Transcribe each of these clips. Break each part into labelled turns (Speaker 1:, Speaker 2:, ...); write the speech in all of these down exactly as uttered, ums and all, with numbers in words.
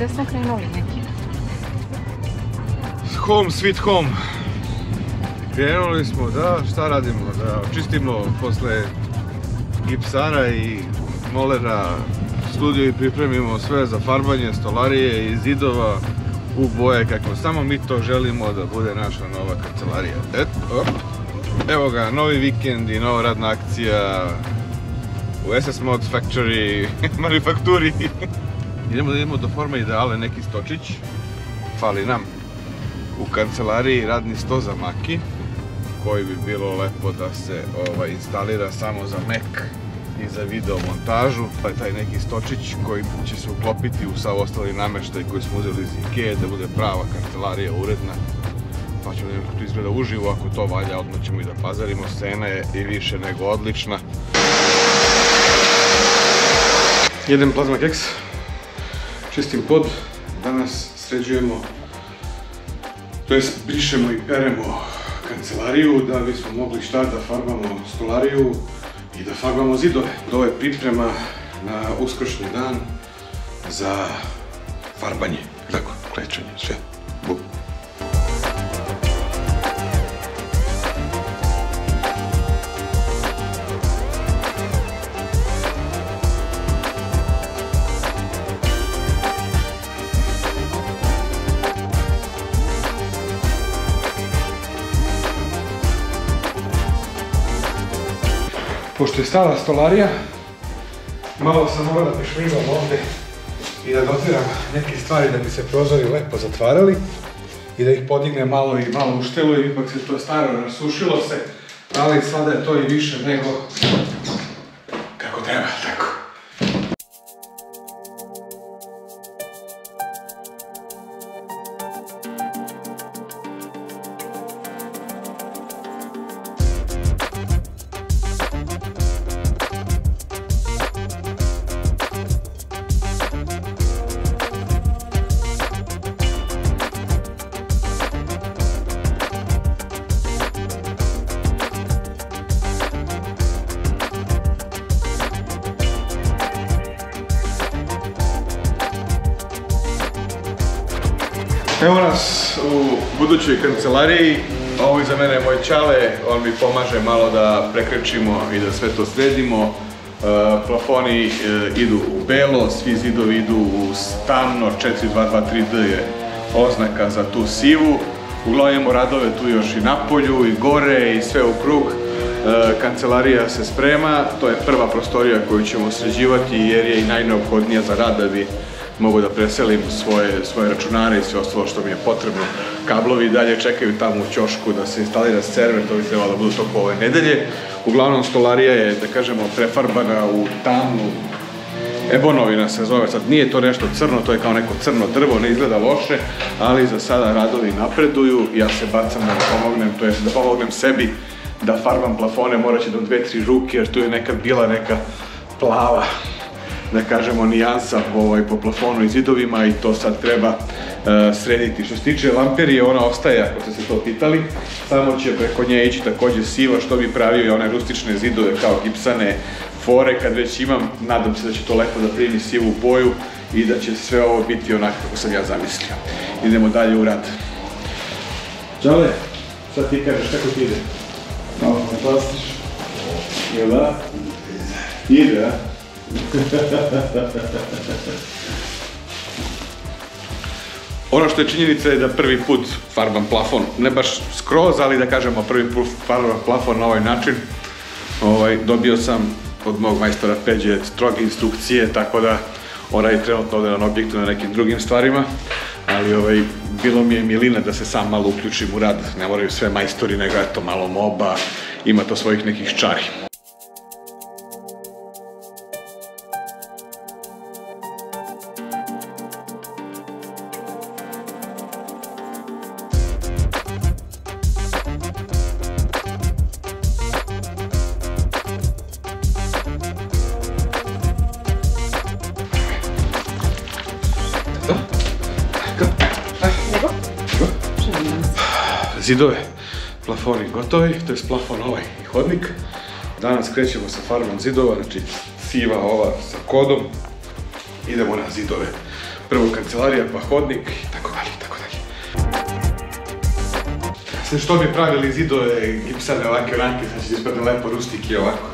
Speaker 1: Gde smo krenuli neki?
Speaker 2: Home sweet home. Krenuli smo, da, šta radimo? Da očistimo posle gipsara i molera studio i pripremimo sve za farbanje stolarije i zidova u boje kako samo mi to želimo da bude naša nova kancelarija. Eto, evo ga, novi vikend i nova radna akcija u S S Mods Factory manufakturi. Idemo da idemo do forma ideale neki stočić. Fali nam u kancelariji radni sto za Maki, koji bi bilo lepo da se ovaj, instalira samo za Mac i za video montažu. Pa je taj neki stočić koji će se uklopiti u sav ostali nameštaj koji smo uzeli iz Ikee, da bude prava kancelarija, uredna. Pa ćemo da kako to izgleda uživo, ako to valja, odmah ćemo i da pazarimo. Scena je i više nego odlična. Jedem plazma keks, čistim pod, danas sređujemo, to jest brišemo i peremo kancelariju da bismo mogli šta da farbamo stolariju i da farbamo zidove. Ovo je priprema na uskršnji dan za farbanje, tako, klečanje, sve, buk. Pošto je stala stolarija, malo sam morao da pešmigam ovde i da dotiram neke stvari da bi se prozori lepo zatvarali i da ih podigne malo i malo u štelu, i ipak se to staro rasušilo se, ali sada je to i više nego kako treba, tako. Evo nas u budućoj kancelariji, ovo iza mene je moj Ćale, on mi pomaže malo da prekrečimo i da sve to sredimo. Plafoni idu u belo, svi zidovi idu u tamno, četiri dva dva tri D je oznaka za tu sivu. Uglavnom imamo radove tu još i napolju, i gore, i sve u krug. Kancelarija se sprema, to je prva prostorija koju ćemo sređivati jer je i najneophodnija za rad da bi mogu da preselim svoje, svoje računare i sve ostalo što mi je potrebno. Kablovi dalje čekaju tamo u ćošku da se instalira server, to bi trebalo da budu toko ove nedelje. Uglavnom stolarija je, da kažemo, prefarbana u tamnu, ebonovina se zove, sad nije to nešto crno, to je kao neko crno drvo, ne izgleda loše, ali za sada radovi napreduju, ja se bacam da pomognem, to je da pomognem sebi da farbam plafone, morat će do dve, tri ruke, jer tu je nekad bila neka plava, da kažemo, nijansa po plafonu i zidovima i to sad treba srediti. Što se tiče lamperije, ona ostaje, ako ste se to pitali, samo će preko nje ići takođe siva, što bi pravio i one rustične zidove kao gipsane fore. Kad već imam, nadam se da će to lepo da primi sivu boju i da će sve ovo biti onako kako sam ja zamislio. Idemo dalje u rad. Ćale, sad ti kažeš kako ti ide? Malo fantastiš. Jel da? Ide, a? Ono što je činjenica je da prvi put farbam plafon, ne baš skroz, ali da kažemo prvi put farbam plafon na ovaj način. Dobio sam od mog majstora Peđe stroge instrukcije, tako da ona je trenutno ovde na objektu na nekim drugim stvarima, ali bilo mi je milina da se sam malo uključim u rad, ne moraju sve majstori, nego eto malo moba, ima to svojih nekih čari. Zidove, plafoni gotovi, to je plafon ovaj i hodnik. Danas krećemo sa farbom zidova, znači siva ova sa kodom. Idemo na zidove. prvo kancelarija, pa hodnik i tako dalje, i tako dalje. Sve što bi pravili zidove, gipsane ovake ranke, sad će ispadne lepo rustiki ovako.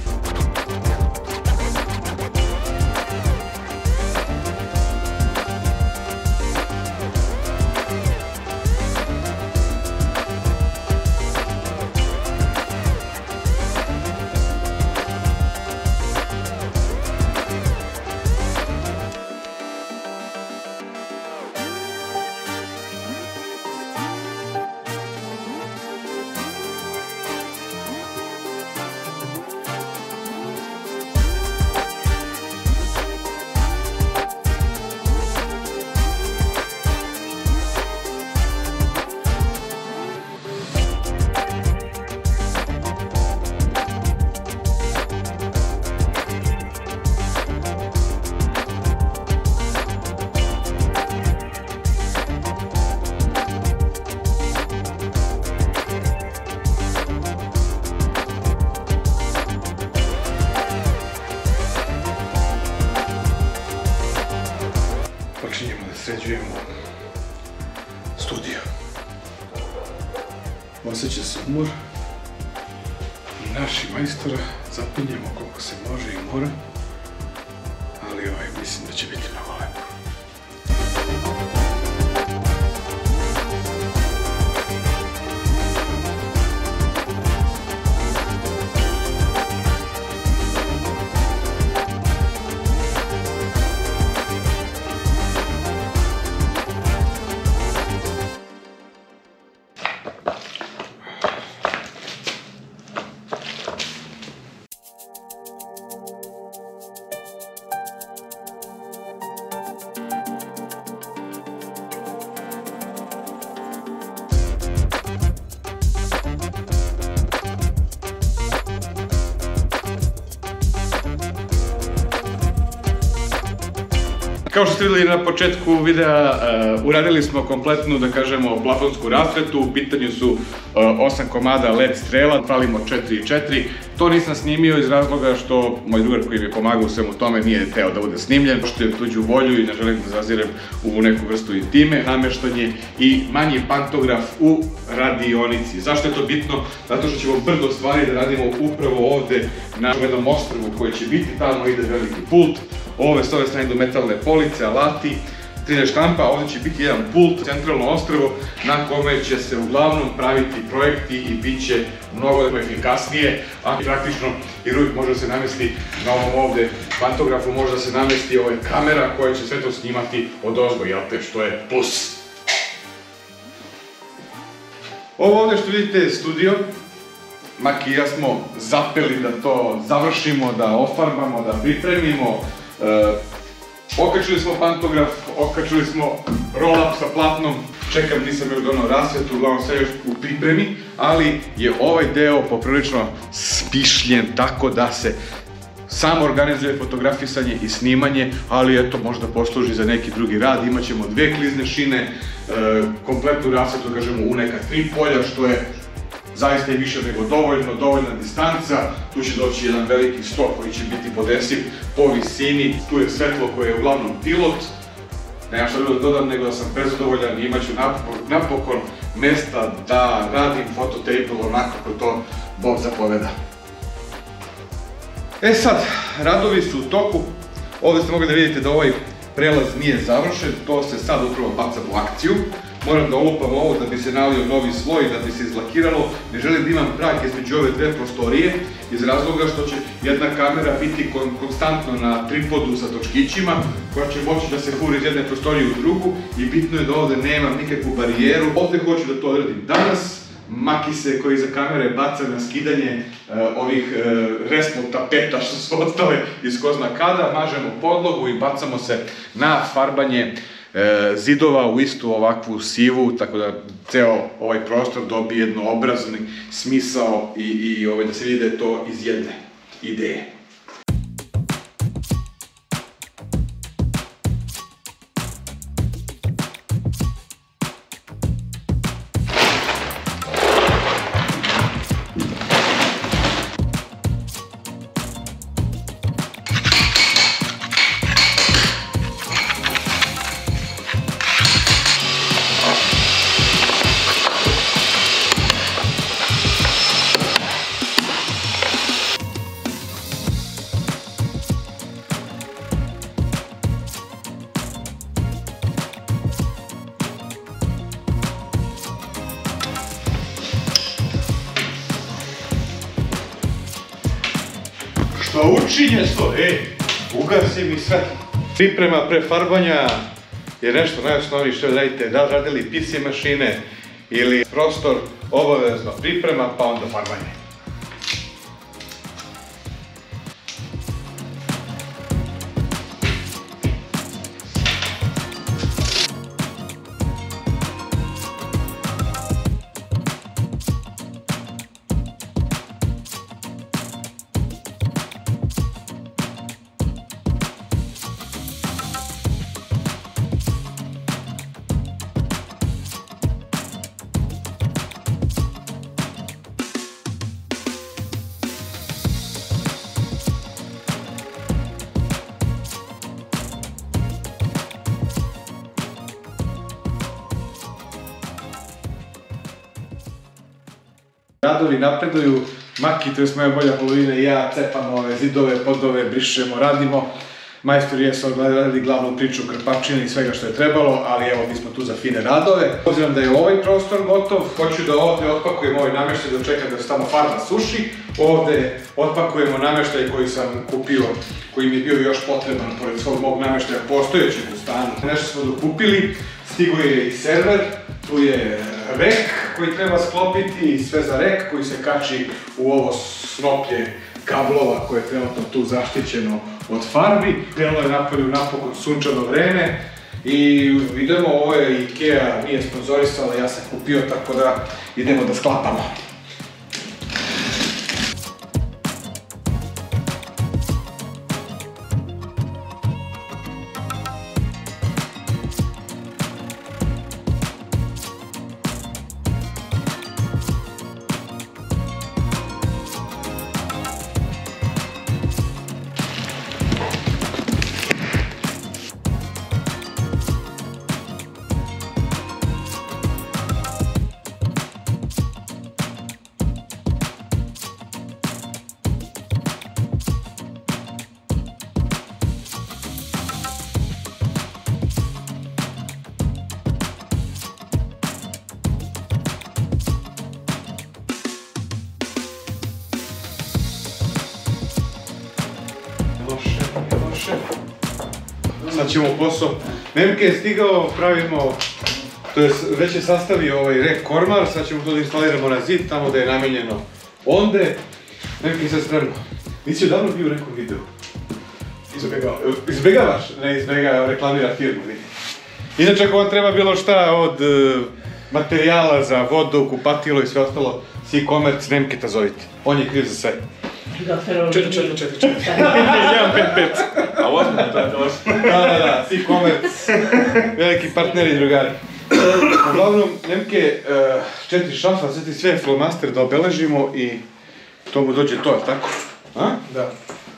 Speaker 2: Počinjemo da sređujemo studio. Osjeća se umor i naši majstora zapinjemo koliko se može i mora, ali ovaj, mislim da će biti mnogo lepo. Kao što ste vidjeli na početku videa, uradili smo kompletnu, da kažemo, plafonsku rasvetu. U pitanju su osam komada L E D strela, pravimo četiri i četiri. To nisam snimio iz razloga što moj drugar koji mi pomaga u svemu tome nije teo da bude snimljen, poštujem tuđu volju i ne želim da zazirem u neku vrstu intime, nameštanje i manji pantograf u radionici. Zašto je to bitno? Zato što ćemo brdo stvari da radimo upravo ovde na jednom ostrvu koji će biti, tamo ide veliki pult. Ove s ove strane idu metalne police, alati, tri D štampa, ovdje će biti jedan pult, centralno ostrvo na kome će se uglavnom praviti projekti i bit će mnogo efikasnije, a praktično i ruj može da se namesti na ovom ovde pantografu, može da se namesti ova kamera koja će sve to snimati od ozgo, jel te, što je plus. Ovo ovde što vidite je studio. Maki i ja smo zapeli da to završimo, da ofarbamo, da pripremimo. Okačili smo pantograf, okačili smo roll-up sa platnom, čekam, nisam još donao rasvetu, uglavnom sve još u pripremi, ali je ovaj deo poprilično spišljen tako da se samo organizuje fotografisanje i snimanje, ali eto, možda posluži za neki drugi rad. Imaćemo dve klizne šine, kompletnu rasvetu, kažemo, u neka tri polja, što je zaista i više nego dovoljno, dovoljna distanca. Tu će doći jedan veliki sto koji će biti podesiv po visini. Tu je svetlo koje je uglavnom pilot. Nemam šta da dodam nego da sam prezadovoljan i imaću napokon mesta da radim fototape onako kako to Bog zapoveda. E sad, radovi su u toku. Ovdje ste mogli da vidite da ovaj prelaz nije završen, to se sad upravo baca u akciju. Moram da olupam ovo da bi se nalio novi sloj, da bi se izlakiralo. Ne želim da imam trak između ove dve prostorije, iz razloga što će jedna kamera biti konstantno na tripodu sa točkićima, koja će moći da se furi iz jedne prostorije u drugu i bitno je da ovde nemam nikakvu barijeru. Ovde hoću da to odradim danas. Maki se koji iza kamere baca na skidanje ovih resmo tapeta što su ostale iz ko zna kada, mažemo podlogu i bacamo se na farbanje zidova u istu ovakvu sivu, tako da ceo ovaj prostor dobije jednoobrazni smisao i da se vidi da je to iz jedne ideje. Što učinje sto? Ej, ugasi mi svetlo. Priprema pre farbanja je nešto najosnovnije što radite. Da li radili P C mašine ili prostor, obavezno priprema pa onda farbanje. Radovi napreduju, Maki, to je moja bolja polovina i ja cepamo ove zidove, podove, brišemo, radimo. Majstori jesu odgledali glavnu priču, krpačine i svega što je trebalo, ali evo mi smo tu za fine radove. Obzirom da je ovaj prostor gotov, hoću da ovdje otpakujemo ovaj namještaj da čekam da se tamo farba suši. Ovdje otpakujemo namještaj koji sam kupio, koji mi je bio još potreban pored svog mog namještaja postojećeg u stanu. Nešto smo dokupili, stigo je i server, tu je rek koji treba sklopiti i sve za rek koji se kači u ovo snoplje kablova koje je trenutno tu zaštićeno od farbi. Krenulo je napolju napokon sunčano vreme i idemo, ovo je Ikea, nije sponzorisala, ja sam kupio, tako da idemo da sklapamo. Sad ćemo posao. Nemke je stigao, pravimo, to je već je sastavio ovaj rek kormar, sad ćemo to da instaliramo na zid, tamo da je namenjeno onde. Nemke je sad spremno. Nisi odavno bio u nekom videu? Izbjegao. Izbjegavaš? Ne, izbjega, reklamira firmu, vidi. Inače, ako vam treba bilo šta od materijala za vodu, kupatilo i sve ostalo, e-commerce, Nemketa zovite. On je kriv za sve. Četiri, četiri, četiri, četiri. jedan, pet, pet. A ozbiljno, to je to ozbiljno. Da, da, da, e-commerce, veliki partneri i drugari. Uglavnom, Nemke, četiri šafa, sad ti sve flomaster da obeležimo i to mu dođe to, je tako? A? Da.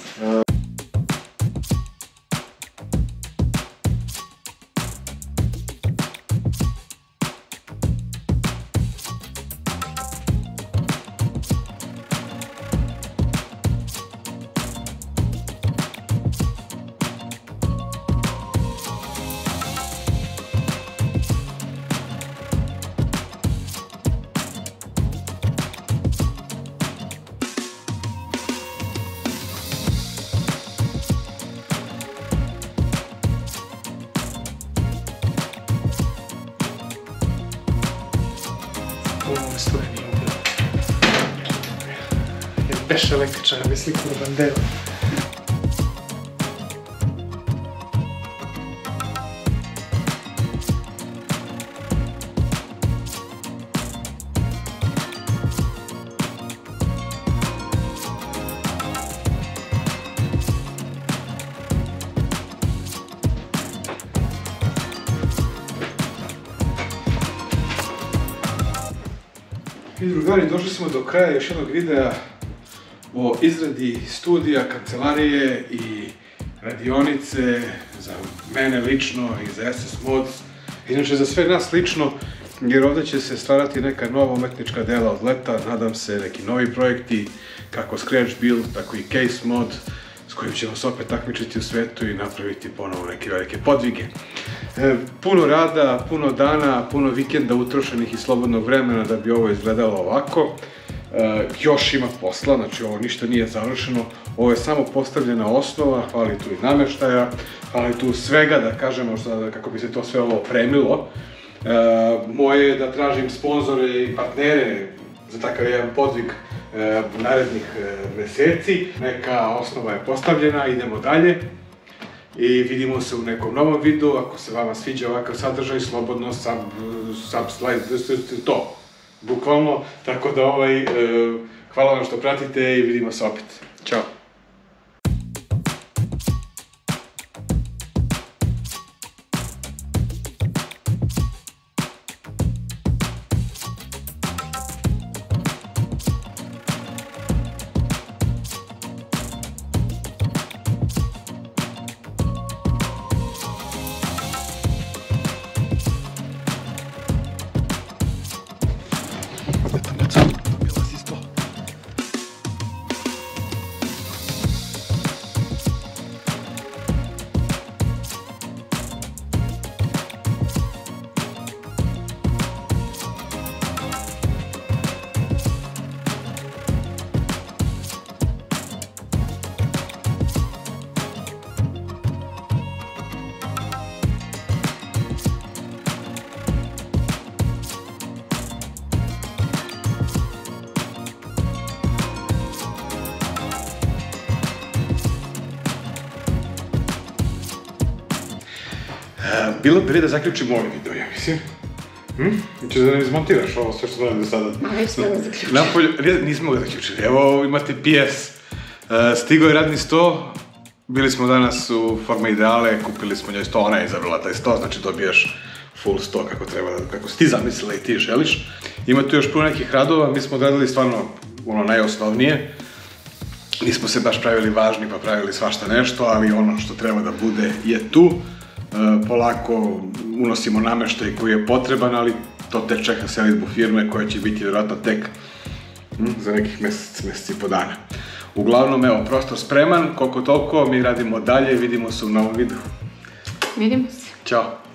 Speaker 2: Ovo stoje nije ubilo. Jer beš električara bez sliku na banderu. I drugari, došli smo do kraja još jednog videa o izradi studija, kancelarije i radionice za mene lično i za S S Mods. Inače za sve nas lično, jer ovdje će se stvarati neka nova umetnička dela od leta, nadam se neki novi projekti, kako Scratch Build, tako i Case Mod, s kojim ćemo se opet takmičiti u svetu i napraviti ponovo neke velike podvige. E, puno rada, puno dana, puno vikenda utrošenih i slobodnog vremena da bi ovo izgledalo ovako. još ima posla, znači ovo ništa nije završeno, ovo je samo postavljena osnova, hvali tu i namještaja, hvali tu svega, da kažemo, kako bi se to sve ovo opremilo. Moje je da tražim sponzore i partnere za takav jedan podvig narednih meseci. Neka osnova je postavljena, idemo dalje i vidimo se u nekom novom videu. Ako se vama sviđa ovakav sadržaj, slobodno subscribe, to, bukvalno, tako da ovaj, hvala vam što pratite i vidimo se opet. Ćao! Bilo bi da zaključim ovaj video, ja mislim. Češ da ne izmontiraš ovo sve što gledam do sada?
Speaker 1: Ma, već smo ga zaključili.
Speaker 2: Nismo ga zaključili. Evo imate P S. Stigao je radni sto. Bili smo danas u Forma Ideale, kupili smo njoj sto, ona je izabrala taj sto, znači dobiješ full sto kako treba, kako si ti zamislila i ti želiš. Ima tu još puno nekih radova, mi smo odradili stvarno ono najosnovnije. Nismo se baš pravili važni pa pravili svašta nešto, ali ono što treba da bude je tu. Polako unosimo namještaj koji je potreban, ali to tek čeka selidbu firme koja će biti vjerojatno tek za nekih mjesec, mjesec i po dana. Uglavnom, evo, prostor spreman, koliko toliko, mi radimo dalje, vidimo se u novom videu.
Speaker 1: Vidimo se.
Speaker 2: Ćao.